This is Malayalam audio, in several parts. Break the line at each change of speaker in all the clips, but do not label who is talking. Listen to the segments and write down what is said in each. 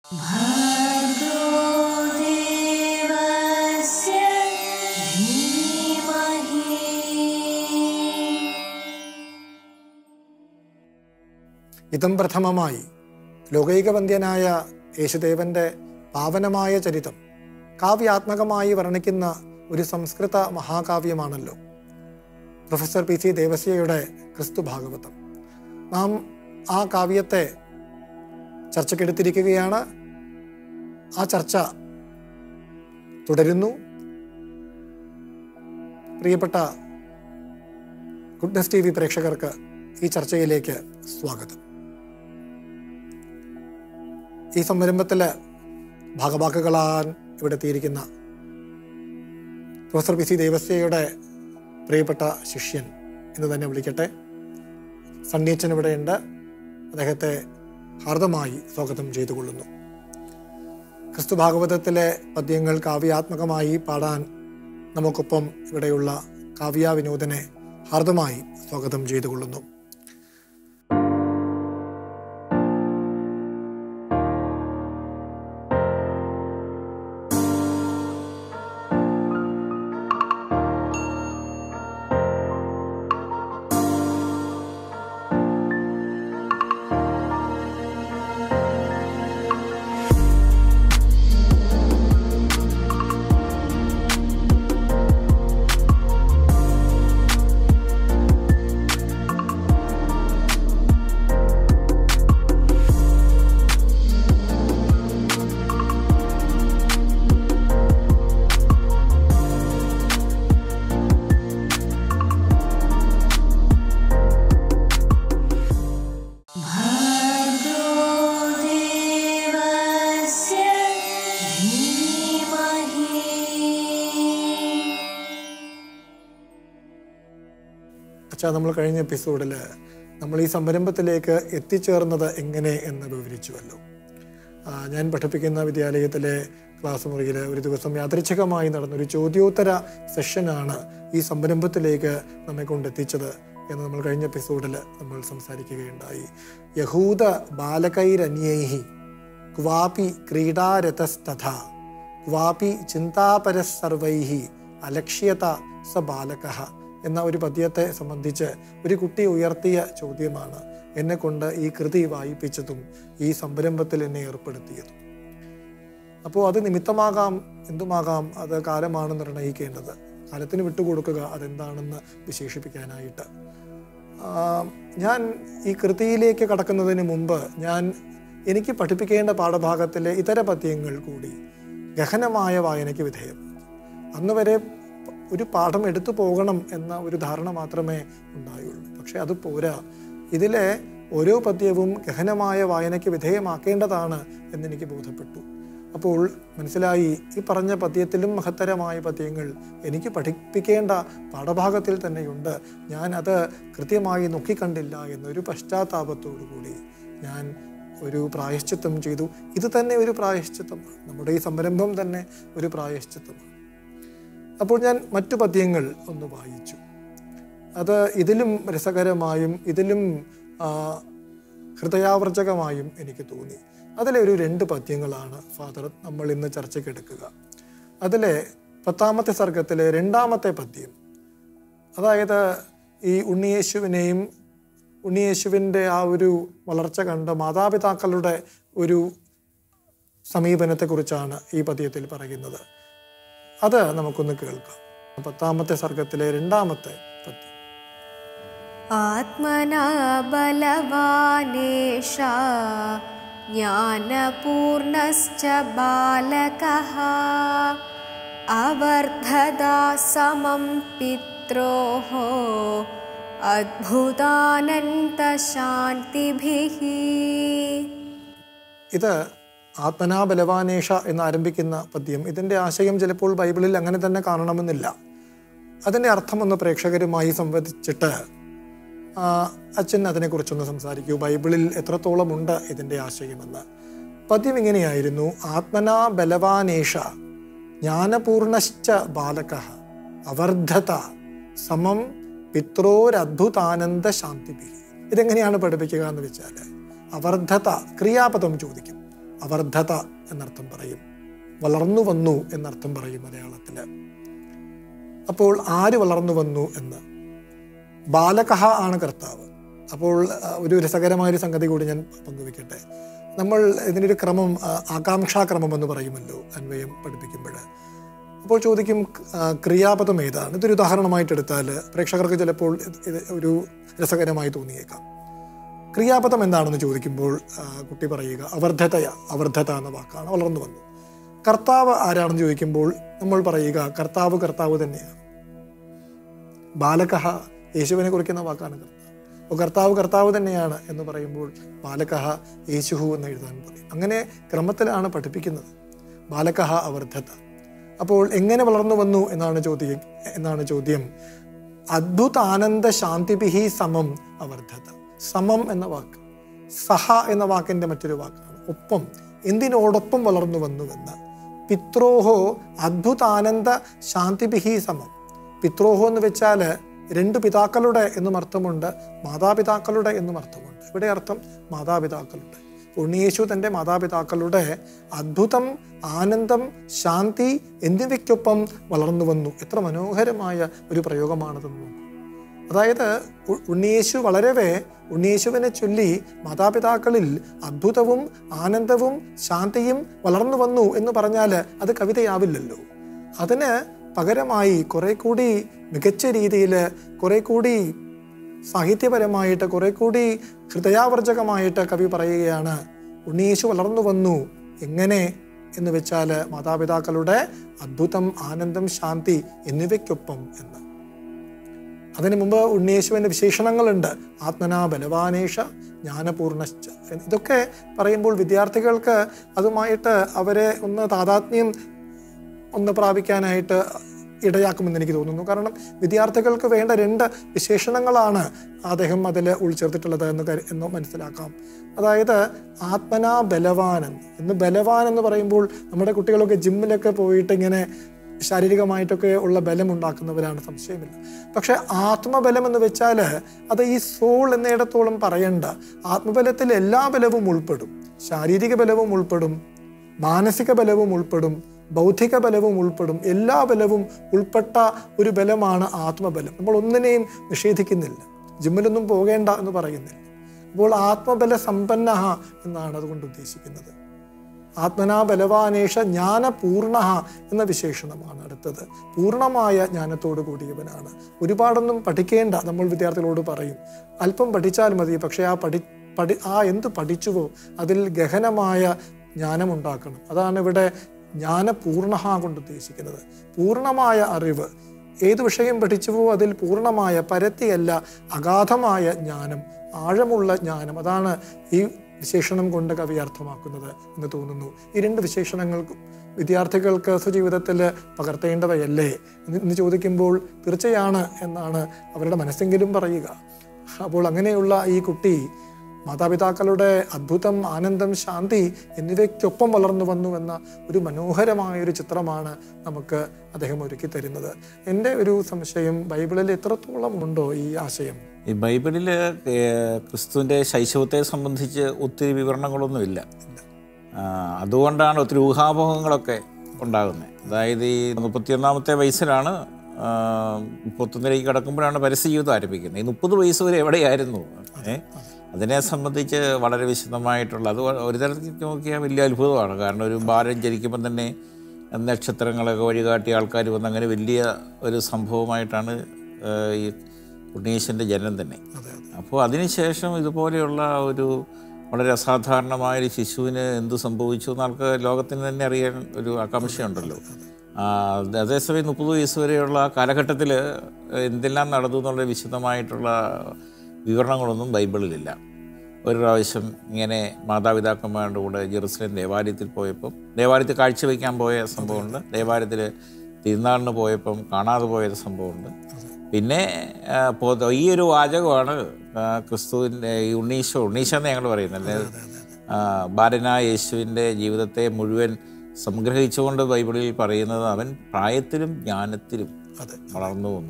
ഇതം പ്രഥമമായി ലോകൈകവന്ദ്യനായ യേശുദേവന്റെ പാവനമായ ചരിതം കാവ്യാത്മകമായി വർണ്ണിക്കുന്ന ഒരു സംസ്കൃത മഹാകാവ്യമാണല്ലോ പ്രൊഫസർ PC ദേവസ്യയുടെ ക്രിസ്തു ഭാഗവതം. നാം ആ കാവ്യത്തെ ചർച്ചയ്ക്കെടുത്തിരിക്കുകയാണ്. ആ ചർച്ച തുടരുന്നു. പ്രിയപ്പെട്ട ഗുഡ്നസ് TV പ്രേക്ഷകർക്ക് ഈ ചർച്ചയിലേക്ക് സ്വാഗതം. ഈ സംരംഭത്തില് ഭാഗവാക്കുകളാൻ ഇവിടെ എത്തിയിരിക്കുന്ന പ്രൊഫസർ PC ദേവസ്യയുടെ പ്രിയപ്പെട്ട ശിഷ്യൻ എന്ന് തന്നെ വിളിക്കട്ടെ, സണ്ണിയച്ചൻ ഇവിടെയുണ്ട്. അദ്ദേഹത്തെ ഹാർദമായി സ്വാഗതം ചെയ്തുകൊള്ളുന്നു. ക്രിസ്തു ഭാഗവതത്തിലെ പദ്യങ്ങൾ കാവ്യാത്മകമായി പാടാൻ നമുക്കൊപ്പം ഇവിടെയുള്ള കാവ്യ വിനോദനെ ഹാർദമായി സ്വാഗതം ചെയ്തുകൊള്ളുന്നു. നമ്മൾ കഴിഞ്ഞ എപ്പിസോഡിൽ നമ്മൾ ഈ സംരംഭത്തിലേക്ക് എത്തിച്ചേർന്നത് എങ്ങനെ എന്ന് വിവരിച്ചുവല്ലോ. ഞാൻ പഠിപ്പിക്കുന്ന വിദ്യാലയത്തിലെ ക്ലാസ് മുറിയിൽ ഒരു ദിവസം യാദൃച്ഛികമായി നടന്നൊരു ചോദ്യോത്തര സെഷനാണ് ഈ സംരംഭത്തിലേക്ക് നമ്മെ കൊണ്ടെത്തിച്ചത് എന്ന് നമ്മൾ കഴിഞ്ഞ എപ്പിസോഡിൽ നമ്മൾ സംസാരിക്കുകയുണ്ടായി. യഹൂദ ബാലകൈരന്യൈഹി ക്വാപി ക്രീഡാരതസ്തഥാ ക്വാപി ചിന്താപരസർവൈഹി അലക്ഷ്യത സ ബാലകഃ എന്ന ഒരു പദ്യത്തെ സംബന്ധിച്ച് ഒരു കുട്ടി ഉയർത്തിയ ചോദ്യമാണ് എന്നെ കൊണ്ട് ഈ കൃതി വായിപ്പിച്ചതും ഈ സംരംഭത്തിൽ എന്നെ ഏർപ്പെടുത്തിയതും. അപ്പോൾ അത് നിമിത്തമാകാം, എന്തുമാകാം, അത് കാലമാണ് നിർണയിക്കേണ്ടത്. കാലത്തിന് വിട്ടുകൊടുക്കുക അതെന്താണെന്ന് വിശേഷിപ്പിക്കാനായിട്ട്. ഞാൻ ഈ കൃതിയിലേക്ക് കടക്കുന്നതിന് മുമ്പ് എനിക്ക് പഠിപ്പിക്കേണ്ട പാഠഭാഗത്തിലെ ഇതര പദ്യങ്ങൾ കൂടി ഗഹനമായ വായനയ്ക്ക് വിധേയമാക്കി. അന്ന് വരെ ഒരു പാഠം എടുത്തു പോകണം എന്ന ഒരു ധാരണ മാത്രമേ ഉണ്ടായുള്ളൂ. പക്ഷെ അത് പോരാ. ഇതിലെ ഓരോ പദ്യവും ഗഹനമായ വായനയ്ക്ക് വിധേയമാക്കേണ്ടതാണ് എന്നെനിക്ക് ബോധപ്പെട്ടു. അപ്പോൾ മനസ്സിലായി, ഈ പറഞ്ഞ പദ്യത്തിലും മഹത്തരമായ പദ്യങ്ങൾ എനിക്ക് പഠിപ്പിക്കേണ്ട പാഠഭാഗത്തിൽ തന്നെയുണ്ട്. ഞാൻ അത് കൃത്യമായി നോക്കിക്കണ്ടില്ല എന്നൊരു പശ്ചാത്താപത്തോടു കൂടി ഞാൻ ഒരു പ്രായശ്ചിത്തം ചെയ്തു. ഇത് തന്നെ ഒരു പ്രായശ്ചിത്തമാണ്. നമ്മുടെ ഈ സംരംഭം തന്നെ ഒരു പ്രായശ്ചിത്തമാണ്. അപ്പോൾ ഞാൻ മറ്റു പദ്യങ്ങൾ ഒന്ന് വായിച്ചു. അത് ഇതിലും രസകരമായും ഇതിലും ഹൃദയാവർജകമായും എനിക്ക് തോന്നി. അതിലെ ഒരു 2 പദ്യങ്ങളാണ് ഫാദർ നമ്മൾ ഇന്ന് ചർച്ചയ്ക്കെടുക്കുക. അതിലെ 10ാമത്തെ സർഗത്തിലെ 2ാമത്തെ പദ്യം, അതായത് ഈ ഉണ്ണിയേശുവിൻ്റെ ആ ഒരു വളർച്ച കണ്ട മാതാപിതാക്കളുടെ ഒരു സമീപനത്തെക്കുറിച്ചാണ് ഈ പദ്യത്തിൽ പറയുന്നത്. അത് നമുക്കൊന്ന് കേൾക്കാം. 10ാമത്തെ സർഗത്തിലെ 2ാമത്തെ പദ്യം.
ആത്മനാ ബലവാനേഷ ജ്ഞാനപൂർണശ്ച ബാലകഃ അവർദ്ധദാ സമം പിത്രോഃ അദ്ഭുതാനന്തശാന്തിഭിഃ.
ഇത് ആത്മനാ ബലവാനേഷ എന്ന് ആരംഭിക്കുന്ന പദ്യം. ഇതിൻ്റെ ആശയം ചിലപ്പോൾ ബൈബിളിൽ അങ്ങനെ തന്നെ കാണണമെന്നില്ല. അതിൻ്റെ അർത്ഥമൊന്ന് പ്രേക്ഷകരുമായി സംവദിച്ചിട്ട് അച്ഛൻ അതിനെക്കുറിച്ചൊന്ന് സംസാരിക്കൂ. ബൈബിളിൽ എത്രത്തോളം ഉണ്ട് ഇതിൻ്റെ ആശയമെന്ന്. പദ്യം ഇങ്ങനെയായിരുന്നു: ആത്മനാ ബലവാനേഷ ജ്ഞാനപൂർണശ്ച ബാലകഃ അവർദ്ധത സമം പിത്രോരദ്ഭുതാനന്ദ ശാന്തിഭിഃ. ഇതെങ്ങനെയാണ് പഠിപ്പിക്കുക എന്ന് വെച്ചാൽ, അവർദ്ധത ക്രിയാപദം ചോദിക്കും. അവർദ്ധത എന്നർത്ഥം പറയും, വളർന്നു വന്നു എന്നർത്ഥം പറയും മലയാളത്തിൽ. അപ്പോൾ ആര് വളർന്നു വന്നു എന്ന്? ബാലകഹ ആണ് കർത്താവ്. അപ്പോൾ ഒരു രസകരമായൊരു സംഗതി കൂടി ഞാൻ പങ്കുവെക്കട്ടെ. നമ്മൾ ഇതിനൊരു ക്രമം, ആകാംക്ഷാക്രമം എന്ന് പറയുമല്ലോ അന്വയം പഠിപ്പിക്കുമ്പോൾ. അപ്പോൾ ചോദിക്കും ക്രിയാപദം ഏതാണ്? ഇതൊരു ഉദാഹരണമായിട്ട് എടുത്താൽ പ്രേക്ഷകർക്ക് ചിലപ്പോൾ ഇത് ഒരു രസകരമായി തോന്നിയേക്കാം. ക്രിയാപദം എന്താണെന്ന് ചോദിക്കുമ്പോൾ കുട്ടി പറയുക അവർദ്ധത എന്ന വാക്കാണ്, വളർന്നു വന്നു. കർത്താവ് ആരാണെന്ന് ചോദിക്കുമ്പോൾ നമ്മൾ പറയുക കർത്താവ് തന്നെയാണ്. ബാലകഹ യേശുവിനെ കുറിക്കുന്ന വാക്കാണ് കർത്താവ്. അപ്പോൾ കർത്താവ് തന്നെയാണ് എന്ന് പറയുമ്പോൾ ബാലകഹ യേശുഹു എന്ന് എഴുതാൻ പറയും. അങ്ങനെ ക്രമത്തിലാണ് പഠിപ്പിക്കുന്നത്. ബാലകഹ അവർദ്ധത. അപ്പോൾ എങ്ങനെ വളർന്നു വന്നു എന്നാണ് ചോദ്യം. അദ്ഭുതാനന്ദ ശാന്തിഭിഹി സമം അവർദ്ധത. സമം എന്ന വാക്ക് സഹ എന്ന വാക്കിന്റെ മറ്റൊരു വാക്കാണ്. ഒപ്പം, എന്തിനോടൊപ്പം വളർന്നു വന്നുവെന്ന്. പിത്രോഹോ അദ്ഭുതാനന്ദ ശാന്തിഭിഹി സമം. പിത്രോഹോ എന്ന് വെച്ചാൽ രണ്ട് പിതാക്കളുടെ എന്നും അർത്ഥമുണ്ട്, മാതാപിതാക്കളുടെ എന്നും അർത്ഥമുണ്ട്. ഇവിടെ അർത്ഥം മാതാപിതാക്കളുടെ. ഉണ്ണിയേശു തൻ്റെ മാതാപിതാക്കളുടെ അദ്ഭുതം, ആനന്ദം, ശാന്തി എന്നിവയ്ക്കൊപ്പം വളർന്നു വന്നു. എത്ര മനോഹരമായ ഒരു പ്രയോഗമാണതെന്ന് നോക്കൂ. അതായത് ഉണ്ണിയേശു വളരവേ ഉണ്ണിയേശുവിനെ ചൊല്ലി മാതാപിതാക്കളിൽ അദ്ഭുതവും ആനന്ദവും ശാന്തിയും വളർന്നു വന്നു എന്ന് പറഞ്ഞാൽ അത് കവിതയാവില്ലല്ലോ. അതിന് പകരമായി കുറെ കൂടി മികച്ച രീതിയിൽ, കുറെ കൂടി സാഹിത്യപരമായിട്ട്, കുറെ കൂടി ഹൃദയാവർജകമായിട്ട് കവി പറയുകയാണ് ഉണ്ണിയേശു വളർന്നു വന്നു. എങ്ങനെ എന്ന് വെച്ചാൽ മാതാപിതാക്കളുടെ അദ്ഭുതം, ആനന്ദം, ശാന്തി എന്നിവയ്ക്കൊപ്പം എന്ന്. അതിനു മുമ്പ് ഉണ്ണിയേശുവിൻ്റെ വിശേഷണങ്ങളുണ്ട്. ആത്മനാ ബലവാനേഷ ജ്ഞാനപൂർണശ്ച. ഇതൊക്കെ പറയുമ്പോൾ വിദ്യാർത്ഥികൾക്ക് അതുമായിട്ട് അവരെ താതാത്മ്യം പ്രാപിക്കാനായിട്ട് ഇടയാക്കുമെന്ന് എനിക്ക് തോന്നുന്നു. കാരണം വിദ്യാർത്ഥികൾക്ക് വേണ്ട 2 വിശേഷണങ്ങളാണ് അദ്ദേഹം അതിൽ ഉൾച്ചേർത്തിട്ടുള്ളത് എന്ന് മനസ്സിലാക്കാം. അതായത് ആത്മനാ ബലവാൻ എന്ന്. ബലവാൻ എന്ന് പറയുമ്പോൾ നമ്മുടെ കുട്ടികളൊക്കെ ജിമ്മിലൊക്കെ പോയിട്ട് ഇങ്ങനെ ശാരീരികമായിട്ടൊക്കെ ഉള്ള ബലം ഉണ്ടാക്കുന്നവരാണ്, സംശയമില്ല. പക്ഷെ ആത്മബലം എന്ന് വെച്ചാൽ അത് ഈ സോൾ എന്നിടത്തോളം പറയണ്ട. ആത്മബലത്തിൽ എല്ലാ ബലവും ഉൾപ്പെടും. ശാരീരിക ബലവും ഉൾപ്പെടും, മാനസിക ബലവും ഉൾപ്പെടും, ബൗദ്ധിക ബലവും ഉൾപ്പെടും. എല്ലാ ബലവും ഉൾപ്പെട്ട ഒരു ബലമാണ് ആത്മബലം. നമ്മൾ ഒന്നിനെയും നിഷേധിക്കുന്നില്ല, ജിമ്മിലൊന്നും പോകേണ്ട എന്ന് പറയുന്നില്ല. അപ്പോൾ ആത്മബല സമ്പന്ന എന്നാണ് അതുകൊണ്ട് ഉദ്ദേശിക്കുന്നത്. ആത്മനാ ബലവാനേഷ ജ്ഞാനപൂർണ എന്ന വിശേഷണമാണ് അടുത്തത്. പൂർണ്ണമായ ജ്ഞാനത്തോട് കൂടിയവനാണ്. ഒരുപാടൊന്നും പഠിക്കേണ്ട നമ്മൾ വിദ്യാർത്ഥികളോട് പറയും. അല്പം പഠിച്ചാൽ മതി. പക്ഷെ എന്ത് പഠിച്ചുവോ അതിൽ ഗഹനമായ ജ്ഞാനമുണ്ടാക്കണം. അതാണ് ഇവിടെ ജ്ഞാനപൂർണ കൊണ്ട് ഉദ്ദേശിക്കുന്നത്. പൂർണ്ണമായ അറിവ്. ഏത് വിഷയം പഠിച്ചുവോ അതിൽ പൂർണ്ണമായ, പരത്തിയല്ല, അഗാധമായ ജ്ഞാനം, ആഴമുള്ള ജ്ഞാനം. അതാണ് ഈ വിശേഷണം കൊണ്ട് കവി അർത്ഥമാക്കുന്നത് എന്ന് തോന്നുന്നു. ഈ 2 വിശേഷണങ്ങൾക്കും വിദ്യാർത്ഥികൾക്ക് സ്വജീവിതത്തിൽ പകർത്തേണ്ടവയല്ലേ എന്ന് ചോദിക്കുമ്പോൾ തീർച്ചയാണ് എന്നാണ് അവരുടെ മനസ്സെങ്കിലും പറയുക. അപ്പോൾ അങ്ങനെയുള്ള ഈ കുട്ടി മാതാപിതാക്കളുടെ അദ്ഭുതം, ആനന്ദം, ശാന്തി എന്നിവയ്ക്കൊപ്പം വളർന്നു വന്നുവെന്ന ഒരു മനോഹരമായൊരു ചിത്രമാണ് നമുക്ക് അദ്ദേഹം ഒരുക്കി തരുന്നത്. എൻ്റെ ഒരു സംശയം, ബൈബിളിൽ എത്രത്തോളം ഉണ്ടോ ഈ ആശയം?
ഈ ബൈബിളിൽ ക്രിസ്തുവിൻ്റെ ശൈശവത്തെ സംബന്ധിച്ച് ഒത്തിരി വിവരണങ്ങളൊന്നുമില്ല. അതുകൊണ്ടാണ് ഒത്തിരി ഊഹാപോഹങ്ങളൊക്കെ ഉണ്ടാകുന്നത്. അതായത് ഈ 31-ാമത്തെ വയസ്സിലാണ് 31ലേക്ക് കടക്കുമ്പോഴാണ് പരസ്യ ജീവിതം ആരംഭിക്കുന്നത്. ഈ 30 വയസ്സ് വരെ എവിടെയായിരുന്നു? അതിനെ സംബന്ധിച്ച് വളരെ വിശദമായിട്ടുള്ള, അത് ഒരു തരത്തിൽ നോക്കിയാൽ വലിയ അത്ഭുതമാണ്. കാരണം ഒരു ബാലൻ ജനിക്കുമ്പം തന്നെ നക്ഷത്രങ്ങളൊക്കെ വഴികാട്ടി ആൾക്കാർ വന്ന് അങ്ങനെ വലിയ ഒരു സംഭവമായിട്ടാണ് ഈ ഉണ്ണീശൻ്റെ ജനനം തന്നെ. അപ്പോൾ അതിനുശേഷം ഇതുപോലെയുള്ള ഒരു വളരെ അസാധാരണമായൊരു ശിശുവിന് എന്ത് സംഭവിച്ചു എന്ന് ലോകത്തിന് തന്നെ അറിയാൻ ഒരു ആകാംക്ഷയുണ്ടല്ലോ. അതേസമയം 30 വയസ്സ് വരെയുള്ള കാലഘട്ടത്തിൽ എന്തെല്ലാം നടന്നു എന്നുള്ള വിശദമായിട്ടുള്ള വിവരണങ്ങളൊന്നും ബൈബിളിലില്ല. ഒരു പ്രാവശ്യം ഇങ്ങനെ മാതാപിതാക്കന്മാരുടെ കൂടെ ജെറുസലേം ദേവാലയത്തിൽ പോയപ്പം, ദേവാലയത്തിൽ കാഴ്ചവെക്കാൻ പോയ സംഭവമുണ്ട്. ദേവാലയത്തിൽ തിരുനാളിന് പോയപ്പം കാണാതെ പോയൊരു സംഭവമുണ്ട്. പിന്നെ ഈ ഒരു വാചകമാണ് ക്രിസ്തുവിൻ്റെ ഈ ഉണ്ണീശെന്ന് ഞങ്ങൾ പറയുന്നത്. ബാലനായ യേശുവിൻ്റെ ജീവിതത്തെ മുഴുവൻ സംഗ്രഹിച്ചുകൊണ്ട് ബൈബിളിൽ പറയുന്നത് അവൻ പ്രായത്തിലും ജ്ഞാനത്തിലും വളർന്നു വന്നു.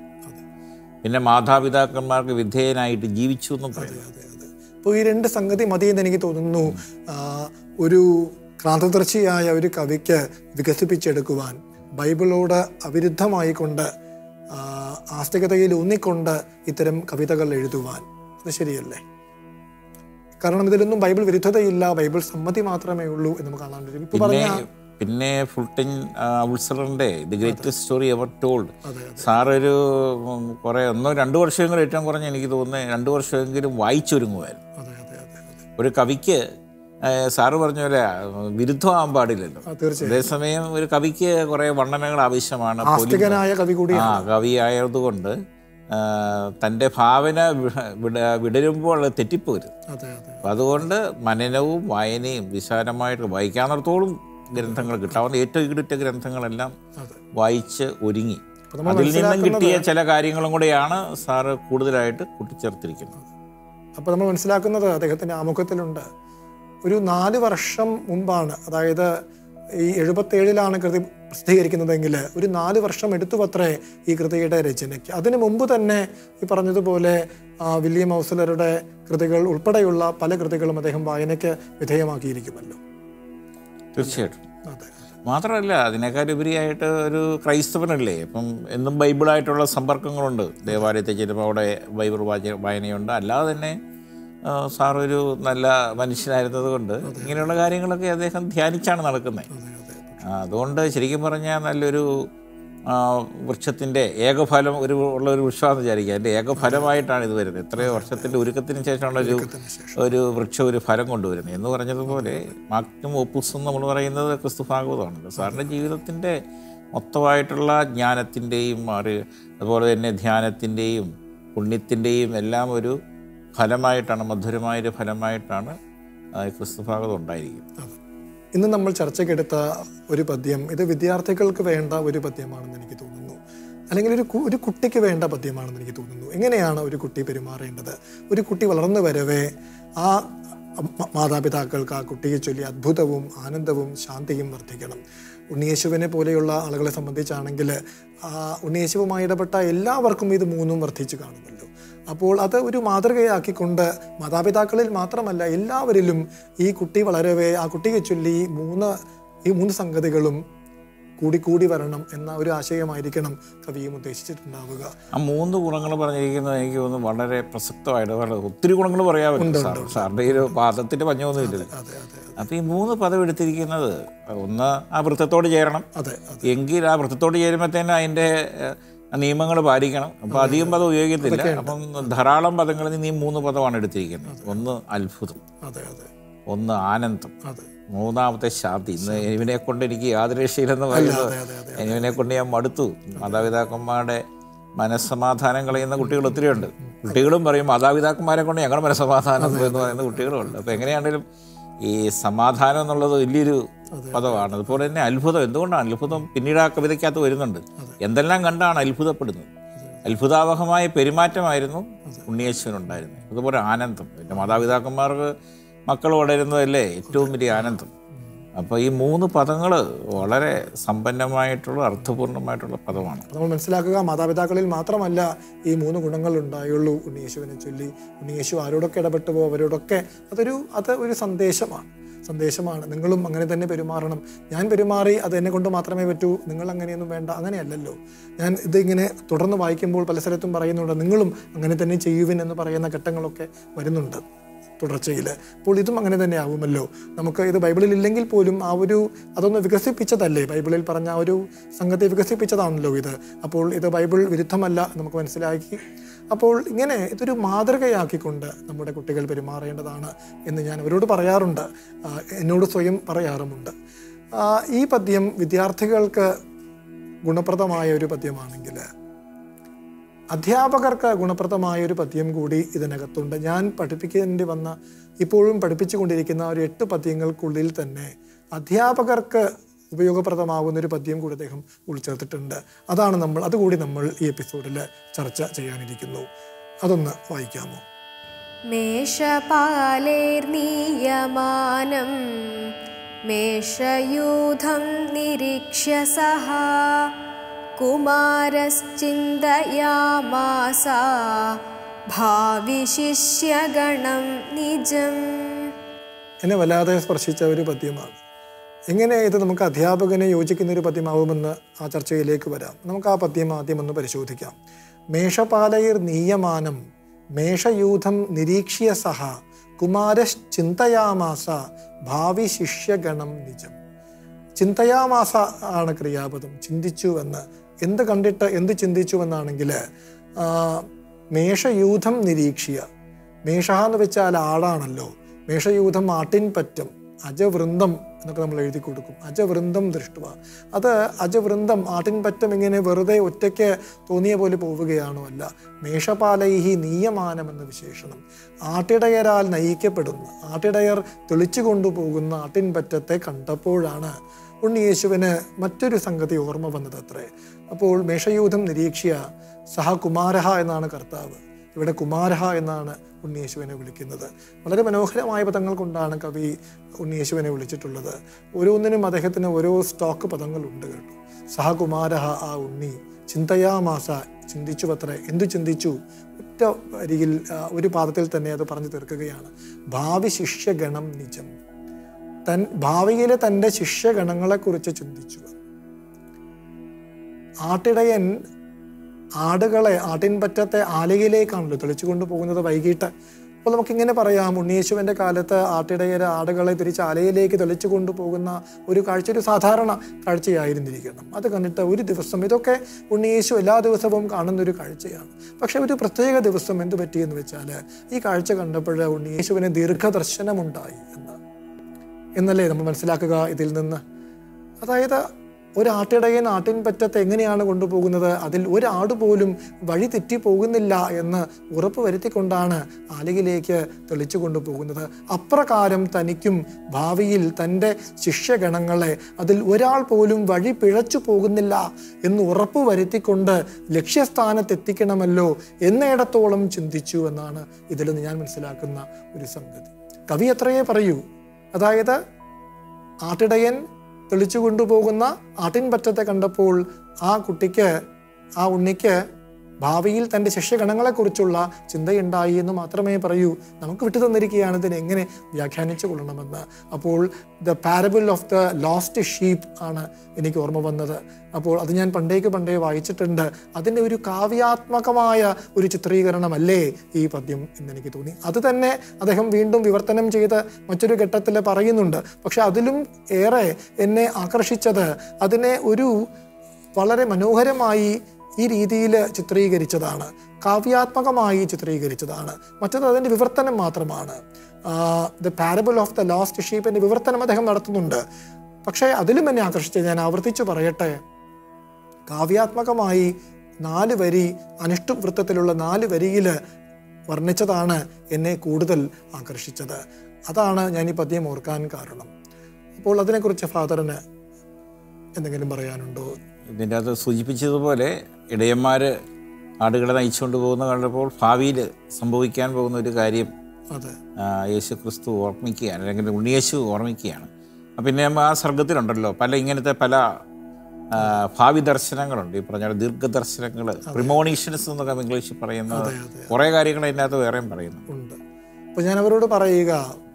പിന്നെ മാതാപിതാക്കന്മാർക്ക് വിധേയനായിട്ട് ജീവിച്ചു എന്നും പറയുന്നത്.
അപ്പോൾ ഈ 2 സംഗതി മതിയെന്ന് എനിക്ക് തോന്നുന്നു. ഒരു ക്രാന്തദർശിയായ ഒരു കവിക്ക് വികസിപ്പിച്ചെടുക്കുവാൻ ബൈബിളോട് അവിരുദ്ധമായി കൊണ്ട് ആസ്തികതയിൽ ഊന്നിക്കൊണ്ട് ഇത്തരം കവിതകൾ എഴുതുവാൻ അത് ശരിയല്ലേ? കാരണം ഇതിലൊന്നും ബൈബിൾ വിരുദ്ധതയില്ല, ബൈബിൾ സമ്മതി മാത്രമേ ഉള്ളൂ എന്ന് നമുക്ക് കാണാൻ പറ്റും. ഇപ്പൊ പറഞ്ഞ
പിന്നെ ഫുൾട്ടൻ ഔൾസറിന്റെ the greatest story ever told സാറൊരു കുറെ 1-2 വർഷമെങ്കിലും ഏറ്റവും കുറഞ്ഞ് എനിക്ക് തോന്നുന്നത് 2 വർഷമെങ്കിലും വായിച്ചൊരുങ്ങുമായിരുന്നു. ഒരു കവിക്ക് സാറ് പറഞ്ഞ പോലെ വിരുദ്ധമാകാൻ പാടില്ലല്ലോ. അതേസമയം ഒരു കവിക്ക് കുറെ വർണ്ണനകൾ ആവശ്യമാണ്. കവി ആയതുകൊണ്ട് തൻ്റെ ഭാവന വിടരുമ്പോൾ അത് തെറ്റിപ്പോരും. അതുകൊണ്ട് മനനവും വായനയും വിശാലമായിട്ട് വായിക്കാവുന്നിടത്തോളം ഗ്രന്ഥങ്ങൾ കിട്ടാവുന്ന ഏറ്റവും ഇടുറ്റ ഗ്രന്ഥങ്ങളെല്ലാം വായിച്ച് ഒരുങ്ങി അതിൽ നിന്നും കിട്ടിയ ചില കാര്യങ്ങളും കൂടെയാണ് സാറ് കൂടുതലായിട്ട് കൂട്ടിച്ചേർത്തിരിക്കുന്നത്.
അപ്പോൾ നമ്മൾ മനസ്സിലാക്കുന്നത് അദ്ദേഹത്തിൻ്റെ ആമുഖത്തിലുണ്ട്, ഒരു 4 വർഷം മുമ്പാണ്, അതായത് ഈ 77-ലാണ് കൃതി പ്രസിദ്ധീകരിക്കുന്നതെങ്കിൽ ഒരു 4 വർഷം എടുത്തുവത്രേ ഈ കൃതിയുടെ രചനയ്ക്ക്. അതിനു മുമ്പ് തന്നെ ഈ പറഞ്ഞതുപോലെ വില്യം ഔസലറുടെ കൃതികൾ ഉൾപ്പെടെയുള്ള പല കൃതികളും അദ്ദേഹം വായനയ്ക്ക് വിധേയമാക്കിയിരിക്കുമല്ലോ.
തീർച്ചയായിട്ടും. മാത്രമല്ല അതിനേക്കാളുപരിയായിട്ട് ഒരു ക്രൈസ്തവനല്ലേ, ഇപ്പം എന്നും ബൈബിളായിട്ടുള്ള സമ്പർക്കങ്ങളുണ്ട്. ദേവാലയത്തിൽ ചെല്ലുമ്പോൾ അവിടെ ബൈബിൾ വായനയുണ്ട്. അല്ലാതെ തന്നെ സാറൊരു നല്ല മനുഷ്യനായിരുന്നത് കൊണ്ട് ഇങ്ങനെയുള്ള കാര്യങ്ങളൊക്കെ അദ്ദേഹം ധ്യാനിച്ചാണ് നടക്കുന്നത്. അതുകൊണ്ട് ശരിക്കും പറഞ്ഞാൽ നല്ലൊരു വൃക്ഷത്തിൻ്റെ ഏകഫലം ഉള്ളൊരു വൃക്ഷമാണെന്ന് വിചാരിക്കുക. അതിൻ്റെ ഏകഫലമായിട്ടാണ് ഇത് വരുന്നത്. എത്രയോ വർഷത്തിൻ്റെ ഒരുക്കത്തിന് ശേഷമാണ് ഒരു വൃക്ഷം ഒരു ഫലം കൊണ്ടുവരുന്നത്. എന്ന് പറഞ്ഞതുപോലെ മാഗ്നം ഓപ്പുസ് എന്ന് നമ്മൾ പറയുന്നത് ക്രിസ്തു ഭാഗവതമാണല്ലോ. സാറിൻ്റെ ജീവിതത്തിൻ്റെ മൊത്തമായിട്ടുള്ള ജ്ഞാനത്തിൻ്റെയും അതുപോലെ തന്നെ ധ്യാനത്തിൻ്റെയും പുണ്യത്തിൻ്റെയും എല്ലാം ഒരു ഫലമായിട്ടാണ്, മധുരമായൊരു ഫലമായിട്ടാണ് ക്രിസ്തു ഭാഗവതം ഉണ്ടായിരിക്കുന്നത്.
ഇന്ന് നമ്മൾ ചർച്ചയ്ക്കെടുത്ത ഒരു പദ്യം, ഇത് വിദ്യാർത്ഥികൾക്ക് വേണ്ട ഒരു പദ്യമാണെന്ന് എനിക്ക് തോന്നുന്നു, അല്ലെങ്കിൽ ഒരു കുട്ടിക്ക് വേണ്ട പദ്യമാണെന്ന് എനിക്ക് തോന്നുന്നു. എങ്ങനെയാണ് ഒരു കുട്ടി പെരുമാറേണ്ടത്? ഒരു കുട്ടി വളർന്നു വരവേ ആ മാതാപിതാക്കൾക്ക് ആ കുട്ടിയെ ചൊല്ലി അത്ഭുതവും ആനന്ദവും ശാന്തിയും വർദ്ധിക്കണം. ഉണ്ണിയേശുവിനെ പോലെയുള്ള ആളുകളെ സംബന്ധിച്ചാണെങ്കിൽ ഉണ്ണിയേശുവുമായി ഇടപെട്ട എല്ലാവർക്കും ഇത് 3 വർദ്ധിച്ചു കാണുമല്ലോ. അപ്പോൾ അത് ഒരു മാതൃകയാക്കിക്കൊണ്ട് മാതാപിതാക്കളിൽ മാത്രമല്ല എല്ലാവരിലും ഈ കുട്ടി വളരവേ ആ കുട്ടിയെ ചൊല്ലി ഈ 3 സംഗതികളും കൂടി വരണം എന്ന ഒരു ആശയമായിരിക്കണം കവിയും ഉദ്ദേശിച്ചിട്ടുണ്ടാവുക.
ആ 3 ഗുണങ്ങൾ പറഞ്ഞിരിക്കുന്നത് എനിക്ക് തോന്നുന്നു വളരെ പ്രസക്തമായിട്ട് ഒത്തിരി ഗുണങ്ങൾ പറയാറുണ്ട്. സാറിൻ്റെ ഈ ഒരു പാദത്തിൻ്റെ പഞ്ഞമൊന്നുമില്ല. അപ്പോൾ ഈ 3 പദം എടുത്തിരിക്കുന്നത്, ഒന്ന് ആ വൃത്തത്തോട് ചേരണം. എങ്കിൽ ആ വൃത്തത്തോട് ചേരുമ്പോഴത്തേനും അതിൻ്റെ നിയമങ്ങൾ പാലിക്കണം. അപ്പോൾ അധികം പദം ഉപയോഗിക്കത്തില്ല. അപ്പം ധാരാളം പദങ്ങളിൽ നിന്ന് ഈ 3 പദമാണ് എടുത്തിരിക്കുന്നത്. ഒന്ന് അത്ഭുതം, ഒന്ന് ആനന്ദം, 3ാമത്തെ ശാന്തി. ഇന്ന് ഇവനെ കൊണ്ട് എനിക്ക് യാതൊരു രക്ഷയില്ലെന്ന് പറയുന്നത്, ഇവനെ കൊണ്ട് ഞാൻ മടുത്തു. മാതാപിതാക്കന്മാരുടെ മനസ്സമാധാനം കളയുന്ന കുട്ടികൾ ഒത്തിരിയുണ്ട്. കുട്ടികളും പറയും മാതാപിതാക്കന്മാരെ കൊണ്ട് ഞങ്ങളുടെ മനസ്സമാധാനം എന്ന് പറയുന്ന കുട്ടികളുണ്ട്. അപ്പോൾ എങ്ങനെയാണെങ്കിലും ഈ സമാധാനം എന്നുള്ളത് വലിയൊരു പദമാണ്. അതുപോലെ തന്നെ അത്ഭുതം. എന്തുകൊണ്ടാണ് അത്ഭുതം? പിന്നീട് ആ കവിതയ്ക്കകത്ത് വരുന്നുണ്ട്. എന്തെല്ലാം കണ്ടാണ് അത്ഭുതപ്പെടുന്നത്. അത്ഭുതാവഹമായ പെരുമാറ്റമായിരുന്നു ഉണ്ണിയേശുവിനുണ്ടായിരുന്നത്. അതുപോലെ ആനന്ദം. എൻ്റെ മാതാപിതാക്കന്മാർക്ക് മക്കൾ വളരുന്നതല്ലേ ഏറ്റവും വലിയ ആനന്ദം. അപ്പോൾ ഈ 3 പദങ്ങൾ വളരെ സമ്പന്നമായിട്ടുള്ള അർത്ഥപൂർണമായിട്ടുള്ള പദമാണ്.
നമ്മൾ മനസ്സിലാക്കുക, മാതാപിതാക്കളിൽ മാത്രമല്ല ഈ 3 ഗുണങ്ങൾ ഉണ്ടായുള്ളൂ ഉണ്ണിയേശുവിനെ ചൊല്ലി. ഉണ്ണിയേശു ആരോടൊക്കെ ഇടപെട്ടുവോ അവരോടൊക്കെ അത് ഒരു സന്ദേശമാണ്. നിങ്ങളും അങ്ങനെ തന്നെ പെരുമാറണം. ഞാൻ പെരുമാറി അത് എന്നെ കൊണ്ട് മാത്രമേ പറ്റൂ, നിങ്ങൾ അങ്ങനെയൊന്നും വേണ്ട, അങ്ങനെയല്ലല്ലോ. ഞാൻ ഇതിങ്ങനെ തുടർന്ന് വായിക്കുമ്പോൾ പല സ്ഥലത്തും പറയുന്നുണ്ട് നിങ്ങളും അങ്ങനെ തന്നെ ചെയ്യുവിൻ എന്ന് പറയുന്ന ഘട്ടങ്ങളൊക്കെ വരുന്നുണ്ട് തുടർച്ചയിൽ. അപ്പോൾ ഇതും അങ്ങനെ തന്നെ ആവുമല്ലോ. നമുക്ക് ഇത് ബൈബിളിൽ ഇല്ലെങ്കിൽ പോലും അതൊന്ന് വികസിപ്പിച്ചതല്ലേ, ബൈബിളിൽ പറഞ്ഞ ആ ഒരു സംഗതി വികസിപ്പിച്ചതാണല്ലോ ഇത്. അപ്പോൾ ഇത് ബൈബിൾ വിരുദ്ധമല്ല നമുക്ക് മനസ്സിലാക്കി. അപ്പോൾ ഇങ്ങനെ ഇതൊരു മാതൃകയാക്കിക്കൊണ്ട് നമ്മുടെ കുട്ടികൾ പെരുമാറേണ്ടതാണ് എന്ന് ഞാൻ അവരോട് പറയാറുണ്ട്, എന്നോട് സ്വയം പറയാറുമുണ്ട്. ഈ പദ്യം വിദ്യാർത്ഥികൾക്ക് ഗുണപ്രദമായ ഒരു പദ്യമാണെങ്കിൽ അധ്യാപകർക്ക് ഗുണപ്രദമായ ഒരു പദ്യം കൂടി ഇതിനകത്തുണ്ട്. ഞാൻ പഠിപ്പിക്കേണ്ടി വന്ന, ഇപ്പോഴും പഠിപ്പിച്ചുകൊണ്ടിരിക്കുന്ന ഒരു 8 പദ്യങ്ങൾക്കുള്ളിൽ തന്നെ അധ്യാപകർക്ക് ഉപയോഗപ്രദമാകുന്ന ഒരു പദ്യം കൂടി അദ്ദേഹം ഉൾച്ചേർത്തിട്ടുണ്ട്. അതുകൂടി നമ്മൾ ഈ എപ്പിസോഡിൽ ചർച്ച ചെയ്യാനിരിക്കുന്നു. അതൊന്ന് വായിക്കാമോ?
മേഷപാലേർനീയമാനം മേഷയൂഥം നിരീക്ഷ്യ സഹ കുമാരശ്ചിന്തയാമാസ ഭാവി ശിഷ്യഗണം നിജം.
എന്നെ വല്ലാതെ സ്പർശിച്ച ഒരു പദ്യമാണ്. എങ്ങനെ ഇത് നമുക്ക് അധ്യാപകന് യോജിക്കുന്ന ഒരു പദ്യമാവുമെന്ന് ആ ചർച്ചയിലേക്ക് വരാം. നമുക്ക് ആ പദ്യം ആദ്യം ഒന്ന് പരിശോധിക്കാം. മേഷപാലൈർ നീയമാനം മേഷയൂഥം നിരീക്ഷ്യ സഹ കുമാരശ്ചിന്തയാമാസ ഭാവി ശിഷ്യഗണം നിജം. ചിന്തയാമാസ ആണ് ക്രിയാപദം. ചിന്തിച്ചു എന്ന്, എന്ത് കണ്ടിട്ട് എന്ത് ചിന്തിച്ചു എന്നാണെങ്കിൽ മേഷയൂഥം നിരീക്ഷ്യ. മേഷ എന്ന് വെച്ചാൽ ആടാണല്ലോ. മേഷയൂഥം ആട്ടിൻപറ്റം, അജവൃന്ദം എന്നൊക്കെ നമ്മൾ എഴുതി കൊടുക്കും. അജവൃന്ദം ദൃഷ്ടുവ. അത് അജവൃന്ദം ആട്ടിൻപറ്റം ഇങ്ങനെ വെറുതെ ഒറ്റയ്ക്ക് തോന്നിയ പോലെ പോവുകയാണോ? അല്ല. മേഷപാലൈഹി നീയമാനം എന്ന വിശേഷണം. ആട്ടിടയരാൽ നയിക്കപ്പെടുന്ന, ആട്ടിടയർ തെളിച്ചു കൊണ്ടുപോകുന്ന ആട്ടിൻപറ്റത്തെ കണ്ടപ്പോഴാണ് ഉണ്ണിയേശുവിന് മറ്റൊരു സംഗതി ഓർമ്മ വന്നത് അത്രേ. അപ്പോൾ മേഷയൂഥം നിരീക്ഷ്യ സഹ കുമാരഹ എന്നാണ് കർത്താവ്. ഇവിടെ കുമാരഹ എന്നാണ് ഉണ്ണിയേശുവിനെ വിളിക്കുന്നത്. വളരെ മനോഹരമായ പദങ്ങൾ കൊണ്ടാണ് കവി ഉണ്ണിയേശുവിനെ വിളിച്ചിട്ടുള്ളത്. ഓരോന്നിനും അദ്ദേഹത്തിന് ഓരോ സ്റ്റോക്ക് പദങ്ങളുണ്ട് കേട്ടോ. സഹകുമാരഹ ആ ഉണ്ണി, ചിന്തയാമാസ ചിന്തിച്ചു പത്രേ. എന്തു ചിന്തിച്ചു? ഒറ്റ വരിയിൽ ഒരു പാദത്തിൽ തന്നെ അത് പറഞ്ഞു തീർക്കുകയാണ്. ഭാവി ശിഷ്യഗണം നിജം. ഭാവിയിലെ തൻ്റെ ശിഷ്യഗണങ്ങളെക്കുറിച്ച് ചിന്തിച്ചു. ആട്ടിടയൻ ആടുകളെ, ആട്ടിൻപറ്റത്തെ ആലയിലേക്കാണല്ലോ തെളിച്ചു കൊണ്ടുപോകുന്നത് വൈകിട്ട്. അപ്പോൾ നമുക്കിങ്ങനെ പറയാം, ഉണ്ണിയേശുവിൻ്റെ കാലത്ത് ആട്ടിടയർ ആടുകളെ തിരിച്ച് ആലയിലേക്ക് തെളിച്ചു കൊണ്ടുപോകുന്ന ഒരു കാഴ്ച ഒരു സാധാരണ കാഴ്ചയായിരുന്നിരിക്കണം. അത് കണ്ടിട്ട് ഒരു ദിവസം, ഇതൊക്കെ ഉണ്ണിയേശു എല്ലാ ദിവസവും കാണുന്നൊരു കാഴ്ചയാണ്. പക്ഷെ ഒരു പ്രത്യേക ദിവസം എന്ത് പറ്റിയെന്ന് വെച്ചാൽ, ഈ കാഴ്ച കണ്ടപ്പോൾ ഉണ്ണിയേശുവിന് ദീർഘദർശനമുണ്ടായി എന്നല്ലേ നമ്മൾ മനസ്സിലാക്കുക ഇതിൽ നിന്ന്. അതായത് ഒരാട്ടിടയൻ ആട്ടിൻപറ്റത്തെ എങ്ങനെയാണ് കൊണ്ടുപോകുന്നത്? അതിൽ ഒരാട് പോലും വഴി തെറ്റിപ്പോകുന്നില്ല എന്ന് ഉറപ്പ് വരുത്തിക്കൊണ്ടാണ് ആലയിലേക്ക് തെളിച്ചു കൊണ്ടുപോകുന്നത്. അപ്രകാരം തനിക്കും ഭാവിയിൽ തൻ്റെ ശിഷ്യഗണങ്ങളെ അതിൽ ഒരാൾ പോലും വഴി പിഴച്ചു പോകുന്നില്ല എന്ന് ഉറപ്പ് വരുത്തിക്കൊണ്ട് ലക്ഷ്യസ്ഥാനത്തെത്തിക്കണമല്ലോ എന്നിടത്തോളം ചിന്തിച്ചു എന്നാണ് ഇതിൽ നിന്ന് ഞാൻ മനസ്സിലാക്കുന്ന ഒരു സംഗതി. കവി അത്രയേ പറയൂ. അതായത് ആട്ടിടയൻ തെളിച്ചു കൊണ്ടുപോകുന്ന ആട്ടിൻപറ്റത്തെ കണ്ടപ്പോൾ ആ കുട്ടിക്ക്, ആ ഉണ്ണിക്ക് ഭാവിയിൽ തൻ്റെ ശിഷ്യഗണങ്ങളെക്കുറിച്ചുള്ള ചിന്തയുണ്ടായി എന്ന് മാത്രമേ പറയൂ. നമുക്ക് വിട്ടു തന്നിരിക്കുകയാണ് ഇതിനെ എങ്ങനെ വ്യാഖ്യാനിച്ചു കൊള്ളണമെന്ന്. അപ്പോൾ the parable of the lost sheep ആണ് എനിക്ക് ഓർമ്മ വന്നത്. അപ്പോൾ അത് ഞാൻ പണ്ടേ വായിച്ചിട്ടുണ്ട്. അതിൻ്റെ ഒരു കാവ്യാത്മകമായ ഒരു ചിത്രീകരണമല്ലേ ഈ പദ്യം എന്നെനിക്ക് തോന്നി. അത് തന്നെ അദ്ദേഹം വീണ്ടും വിവർത്തനം ചെയ്ത് മറ്റൊരു ഘട്ടത്തിൽ പറയുന്നുണ്ട്. പക്ഷെ അതിലും ഏറെ എന്നെ ആകർഷിച്ചത് അതിനെ ഒരു വളരെ മനോഹരമായി ഈ രീതിയിൽ ചിത്രീകരിച്ചതാണ്, കാവ്യാത്മകമായി ചിത്രീകരിച്ചതാണ്. മറ്റത് അതിൻ്റെ വിവർത്തനം മാത്രമാണ്. The parable of the lost ഷീപ്പിൻ്റെ വിവർത്തനം അദ്ദേഹം നടത്തുന്നുണ്ട്. പക്ഷേ അതിലും എന്നെ ആകർഷിച്ചത്, ഞാൻ ആവർത്തിച്ചു പറയട്ടെ, കാവ്യാത്മകമായി 4 വരി, അനുഷ്ഠുവൃത്തത്തിലുള്ള 4 വരിയിൽ വർണ്ണിച്ചതാണ് എന്നെ കൂടുതൽ ആകർഷിച്ചത്. അതാണ് ഞാൻ ഈ പദ്യം ഓർക്കാൻ കാരണം. അപ്പോൾ അതിനെക്കുറിച്ച് ഫാദറിന് എന്തെങ്കിലും പറയാനുണ്ടോ?
ഇതിൻ്റെ അത് സൂചിപ്പിച്ചതുപോലെ ഇടയന്മാർ ആടുകളെ നയിച്ചുകൊണ്ട് പോകുന്ന കണ്ടപ്പോൾ ഭാവിയിൽ സംഭവിക്കാൻ പോകുന്ന ഒരു കാര്യം യേശു ക്രിസ്തു ഓർമ്മിക്കുകയാണ്, അല്ലെങ്കിൽ ഉണ്ണിയേശു ഓർമ്മിക്കുകയാണ്. പിന്നെ ആ സർഗത്തിലുണ്ടല്ലോ ഇങ്ങനത്തെ പല ഭാവി ദർശനങ്ങളുണ്ട്. ഈ പറഞ്ഞ ദീർഘദർശനങ്ങൾ, പ്രിമോണീഷൻസ് എന്നൊക്കെ ഇംഗ്ലീഷിൽ പറയുന്നത്, കുറേ കാര്യങ്ങൾ അതിനകത്ത് വേറെയും പറയുന്നുണ്ട്.
അപ്പോൾ ഞാൻ അവരോട് പറയുക,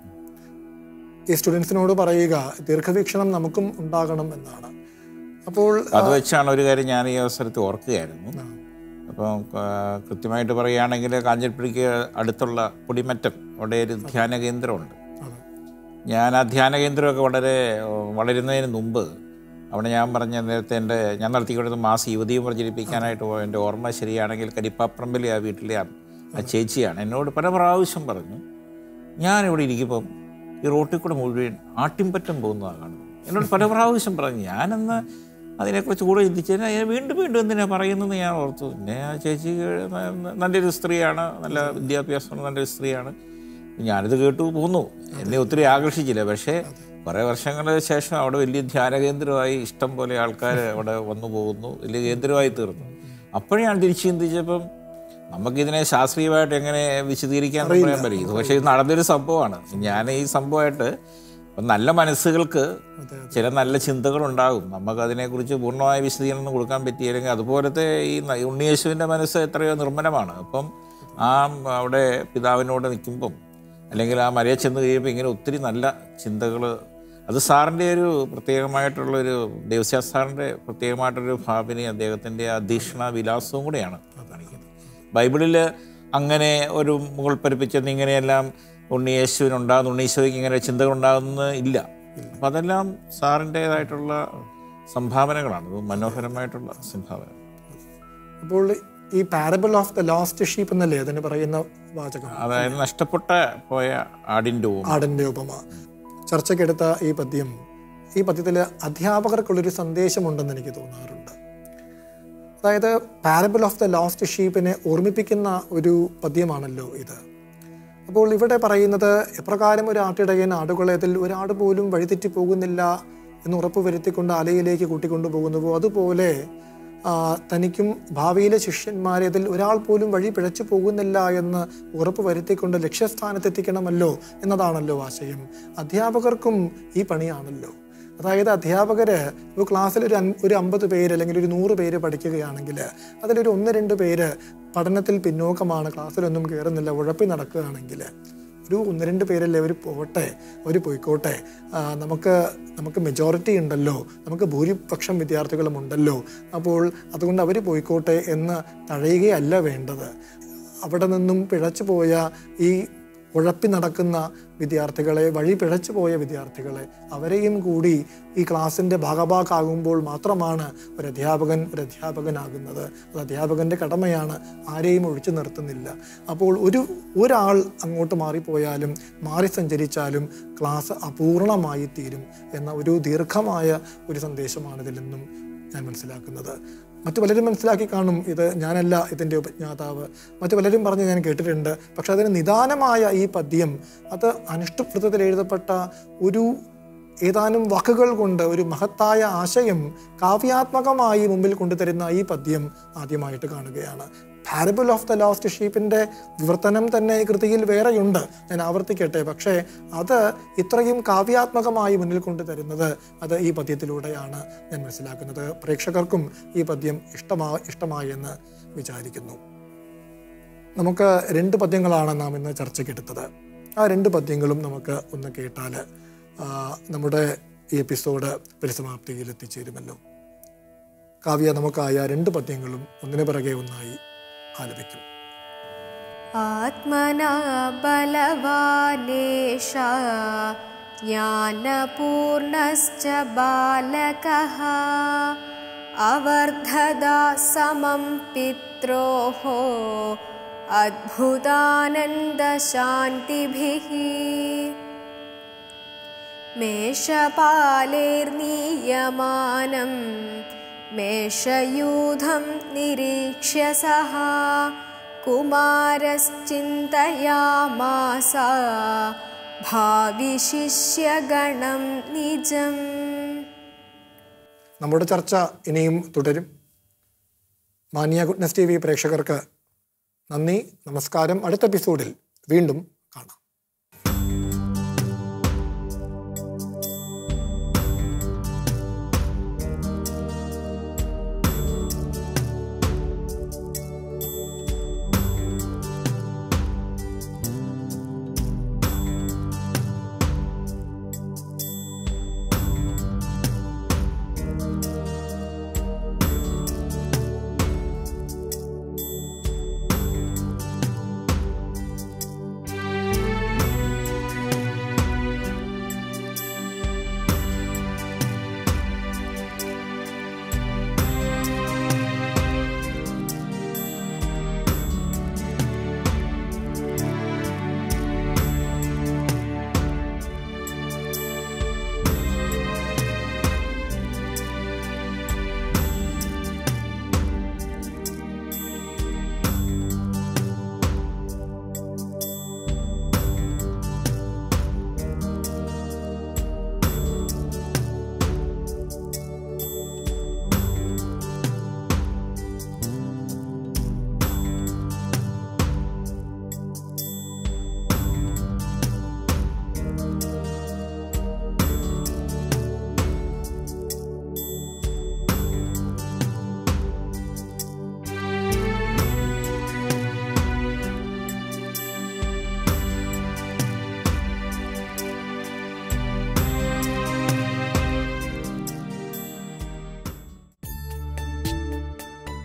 ഈ സ്റ്റുഡൻസിനോട് പറയുക, ദീർഘവീക്ഷണം നമുക്കും ഉണ്ടാകണം എന്നാണ്. അപ്പോൾ
അത് വെച്ചാണ് ഒരു കാര്യം ഞാൻ ഈ അവസരത്തിൽ ഓർക്കുകയായിരുന്നു. അപ്പം കൃത്യമായിട്ട് പറയുകയാണെങ്കിൽ കാഞ്ഞിരപ്പള്ളിക്ക് അടുത്തുള്ള പൊടിമറ്റം അവിടെ ഒരു ധ്യാന കേന്ദ്രമുണ്ട്. ഞാൻ ആ ധ്യാന കേന്ദ്രമൊക്കെ വളരുന്നതിന് മുമ്പ് അവിടെ ഞാൻ പറഞ്ഞ നേരത്തെ ഞാൻ നടത്തിക്കൊടുത്ത മാസ യുവതിയും പ്രചരിപ്പിക്കാനായിട്ട് എൻ്റെ ഓർമ്മ ശരിയാണെങ്കിൽ കരിപ്പാപ്പറമ്പിലെ ആ വീട്ടിലെ ആ ചേച്ചിയാണ് എന്നോട് പല പ്രാവശ്യം പറഞ്ഞു, ഞാനിവിടെ ഇരിക്കുമ്പം ഈ റോട്ടിൽ കൂടെ മുഴുവൻ ആട്ടിൻപറ്റം പോകുന്നതാണ് കാണുന്നത്. എന്നോട് പല പ്രാവശ്യം പറഞ്ഞു. ഞാനെന്ന് അതിനെക്കുറിച്ച് കൂടെ ചിന്തിച്ചതിന് വീണ്ടും എന്തിനാണ് പറയുന്നതെന്ന് ഞാൻ ഓർത്തു. പിന്നെ ആ ചേച്ചി നല്ലൊരു സ്ത്രീയാണ്, നല്ല വിദ്യാഭ്യാസമുള്ള നല്ലൊരു സ്ത്രീയാണ്. ഞാനിത് കേട്ടു പോന്നു. എന്നെ ഒത്തിരി ആകർഷിച്ചില്ല. പക്ഷേ കുറേ വർഷങ്ങൾക്ക് ശേഷം അവിടെ വലിയ ധ്യാന കേന്ദ്രമായി ഇഷ്ടം പോലെ ആൾക്കാർ അവിടെ വന്നു പോകുന്നു, വലിയ കേന്ദ്രമായി തീർന്നു. അപ്പോഴേ ഞാൻ തിരിച്ച് ചിന്തിച്ചപ്പം നമുക്കിതിനെ ശാസ്ത്രീയമായിട്ട് എങ്ങനെ വിശദീകരിക്കാൻ പറയാൻ പറ്റും. പക്ഷേ ഇത് നടന്നൊരു സംഭവമാണ്. ഞാൻ ഈ സംഭവമായിട്ട് നല്ല മനസ്സുകൾക്ക് ചില നല്ല ചിന്തകളുണ്ടാകും. നമുക്കതിനെക്കുറിച്ച് പൂർണ്ണമായ വിശദീകരണം കൊടുക്കാൻ പറ്റിയില്ലെങ്കിൽ അതുപോലത്തെ ഈ ഉണ്ണിയേശുവിൻ്റെ മനസ്സ് എത്രയോ നിർമ്മലമാണ്. അപ്പം അവിടെ പിതാവിനോട് നിൽക്കുമ്പം അല്ലെങ്കിൽ ആ മലയെ ചെന്ന് കഴിയുമ്പോൾ ഇങ്ങനെ ഒത്തിരി നല്ല ചിന്തകൾ. അത് സാറിൻ്റെ ഒരു പ്രത്യേകമായിട്ടുള്ളൊരു ദേവസ്യ സാറിൻ്റെ പ്രത്യേകമായിട്ടൊരു ഭാവനയും അദ്ദേഹത്തിൻ്റെ അധീക്ഷണ വിലാസവും കൂടെയാണ് കാണിക്കുന്നത്. ബൈബിളിൽ അങ്ങനെ ഒരു മുകൾ പരിപ്പിച്ചെന്ന് ഇങ്ങനെയെല്ലാം ഉണ്ണീശോയ്ക്ക് ഇങ്ങനെ ചിന്തകളുണ്ടാകുന്ന ഇല്ല. അപ്പം അതെല്ലാം സാറിൻ്റേതായിട്ടുള്ള സംഭാവനകളാണ്, മനോഹരമായിട്ടുള്ള സംഭാവന.
അപ്പോൾ ഈ parable of the lost sheep എന്നല്ലേ അതിന് പറയുന്ന വാചകം,
അതായത് നഷ്ടപ്പെട്ട പോയ
ആടിൻ്റെ ഉപമ. ചർച്ചയ്ക്കെടുത്ത ഈ പദ്യത്തിൽ അധ്യാപകർക്കുള്ളൊരു സന്ദേശമുണ്ടെന്ന് എനിക്ക് തോന്നാറുണ്ട്. അതായത് പാരബിൾ ഓഫ് ദ ലോസ്റ്റ് ഷീപ്പിനെ ഓർമ്മിപ്പിക്കുന്ന ഒരു പദ്യമാണല്ലോ ഇത്. അപ്പോൾ ഇവിടെ പറയുന്നത് എപ്രകാരം ഒരു ആട്ടിടയൻ ആടുകളെ അതിൽ ഒരാട് പോലും വഴിതെറ്റി പോകുന്നില്ല എന്ന് ഉറപ്പ് വരുത്തിക്കൊണ്ട് അലയിലേക്ക് കൂട്ടിക്കൊണ്ടു പോകുന്നുവോ, അതുപോലെ തനിക്കും ഭാവിയിലെ ശിഷ്യന്മാരെ അതിൽ ഒരാൾ പോലും വഴി പിഴച്ചു പോകുന്നില്ല എന്ന് ഉറപ്പ് വരുത്തിക്കൊണ്ട് ലക്ഷ്യസ്ഥാനത്തെത്തിക്കണമല്ലോ എന്നതാണല്ലോ ആശയം. അധ്യാപകർക്കും ഈ പണിയാണല്ലോ. അതായത് അധ്യാപകർ ഒരു ക്ലാസ്സിൽ ഒരു 50 പേര് അല്ലെങ്കിൽ ഒരു 100 പേര് പഠിക്കുകയാണെങ്കിൽ അതിലൊരു 1-2 പേര് പഠനത്തിൽ പിന്നോക്കമാണ്, ക്ലാസ്സിലൊന്നും കയറുന്നില്ല, ഉഴപ്പി നടക്കുകയാണെങ്കിൽ ഒരു 1-2 പേരല്ലേ അവർ പോയിക്കോട്ടെ, നമുക്ക് മെജോറിറ്റി ഉണ്ടല്ലോ, നമുക്ക് ഭൂരിപക്ഷം വിദ്യാർത്ഥികളും ഉണ്ടല്ലോ, അപ്പോൾ അതുകൊണ്ട് അവർ പോയിക്കോട്ടെ എന്ന് തഴയുകയല്ല വേണ്ടത്. അവിടെ നിന്നും പിഴച്ചു പോയ ഈ ഉഴപ്പി നടക്കുന്ന വിദ്യാർത്ഥികളെ, വഴി പിഴച്ചു പോയ വിദ്യാർത്ഥികളെ, അവരെയും കൂടി ഈ ക്ലാസ്സിൻ്റെ ഭാഗഭാക്കാകുമ്പോൾ മാത്രമാണ് ഒരു അധ്യാപകനാകുന്നത്. അത് അധ്യാപകൻ്റെ കടമയാണ്, ആരെയും ഒഴിച്ചു നിർത്തുന്നില്ല. അപ്പോൾ ഒരാൾ അങ്ങോട്ട് മാറിപ്പോയാലും മാറി സഞ്ചരിച്ചാലും ക്ലാസ് അപൂർണമായി തീരും എന്ന ഒരു ദീർഘമായ ഒരു സന്ദേശമാണ് ഇതിൽ നിന്നും ഞാൻ മനസ്സിലാക്കുന്നത്. മറ്റു പലരും മനസ്സിലാക്കി കാണും, ഇത് ഞാനല്ല ഇതിൻ്റെ ഉപജ്ഞാതാവ്, മറ്റു പലരും പറഞ്ഞ് ഞാൻ കേട്ടിട്ടുണ്ട്. പക്ഷെ അതിന് നിദാനമായ ഈ പദ്യം, അത് അനുഷ്ഠുപ്രതത്തിൽ എഴുതപ്പെട്ട ഏതാനും വാക്കുകൾ കൊണ്ട് ഒരു മഹത്തായ ആശയം കാവ്യാത്മകമായി മുമ്പിൽ കൊണ്ടുതരുന്ന ഈ പദ്യം ആദ്യമായിട്ട് കാണുകയാണ്. പാരബിൾ ഓഫ് ദ ലോസ്റ്റ് ഷീപ്പിൻ്റെ വിവർത്തനം തന്നെ കൃതിയിൽ വേറെയുണ്ട്, ഞാൻ ആവർത്തിക്കട്ടെ. പക്ഷേ അത് ഇത്രയും കാവ്യാത്മകമായി മുന്നിൽ കൊണ്ടുതരുന്നത് അത് ഈ പദ്യത്തിലൂടെയാണ് ഞാൻ മനസ്സിലാക്കുന്നത്. പ്രേക്ഷകർക്കും ഈ പദ്യം ഇഷ്ടമായി എന്ന് വിചാരിക്കുന്നു. നമുക്ക് 2 പദ്യങ്ങളാണ് നാം ഇന്ന് ചർച്ചയ്ക്കെടുത്തത്. ആ 2 പദ്യങ്ങളും നമുക്ക് ഒന്ന് കേട്ടാൽ നമ്മുടെ ഈ എപ്പിസോഡ് പരിസമാപ്തിയിൽ എത്തിച്ചേരുമല്ലോ. കാവ്യ നമുക്കായ 2 പദ്യങ്ങളും ഒന്നിനു പിറകെ ഒന്നായി ആലപിക്കും.
ആത്മനാ ബലവാനേഷ ജ്ഞാനപൂർണശ്ച ബാലകഃ അവർദ്ധദാ സമം പിത്രോഃ അദ്ഭുതാനന്ദശാന്തിഭിഃ മേഷപാലൈർനീയമാനം മേഷയൂഥം നിരീക്ഷ്യ സഹ കുമാരശ്ചിന്തയാമാസ ഭാവി ശിഷ്യഗണം നിജം.
നമ്മുടെ ചർച്ച ഇനിയും തുടരും. മാന്യ ഗുഡ്നസ് TV പ്രേക്ഷകർക്ക് നന്ദി, നമസ്കാരം. അടുത്ത എപ്പിസോഡിൽ വീണ്ടും കാണാം.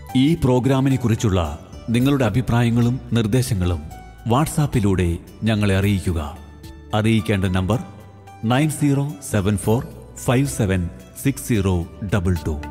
ഈ പ്രോഗ്രാമിനെ കുറിച്ചുള്ള നിങ്ങളുടെ അഭിപ്രായങ്ങളും നിർദ്ദേശങ്ങളും വാട്സാപ്പിലൂടെ ഞങ്ങളെ അറിയിക്കുക. അറിയിക്കേണ്ട നമ്പർ 9074576022.